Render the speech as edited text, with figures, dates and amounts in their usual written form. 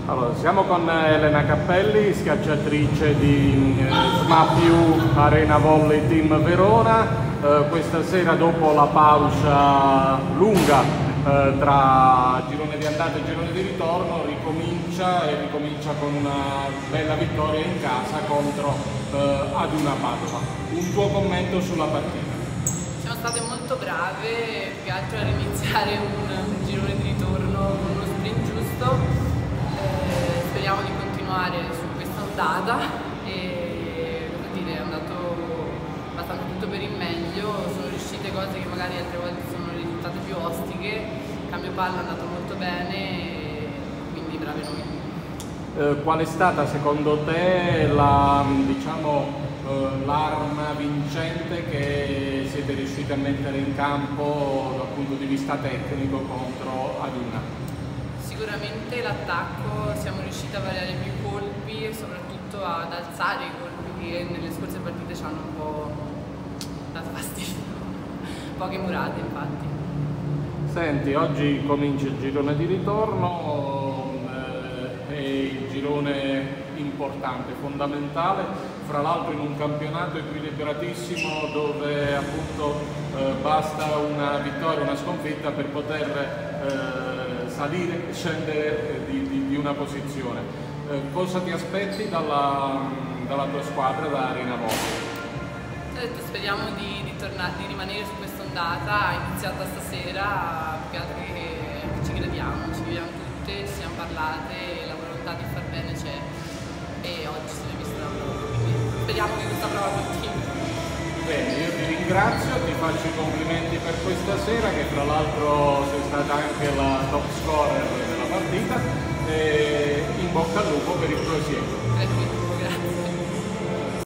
Allora, siamo con Elena Cappelli, schiacciatrice di SMAPiU Arena Volley Team Verona. Questa sera, dopo la pausa lunga tra girone di andata e girone di ritorno, ricomincia con una bella vittoria in casa contro Aduna Padova. Un tuo commento sulla partita? Siamo state molto brave, più che altro a iniziare un girone di ritorno con uno sprint giusto. Speriamo di continuare su questa ondata e è andato abbastanza tutto per il meglio, sono riuscite cose che magari altre volte sono risultate più ostiche, il cambio palla è andato molto bene e quindi bravi noi. Qual è stata secondo te l'arma vincente che siete riusciti a mettere in campo dal punto di vista tecnico contro Aduna? Sicuramente l'attacco, siamo riusciti a variare più colpi e soprattutto ad alzare i colpi che nelle scorse partite ci hanno un po' dato fastidio, poche murate infatti. Senti, oggi comincia il girone di ritorno, è il girone importante, fondamentale, fra l'altro in un campionato equilibratissimo dove appunto basta una vittoria, una sconfitta per poter salire e scendere di una posizione. Cosa ti aspetti dalla tua squadra, da Arena Volley? Speriamo di rimanere su questa ondata iniziata stasera, più che altro che ci crediamo, ci viviamo tutte, ci siamo parlate, la volontà di far bene c'è e oggi se l'è vista proprio, quindi speriamo che questa prova continui. Bene, io ti ringrazio, ti faccio i complimenti per questa sera, che tra l'altro sei stata anche la top scorer della partita, e in bocca al lupo per il prosieguo.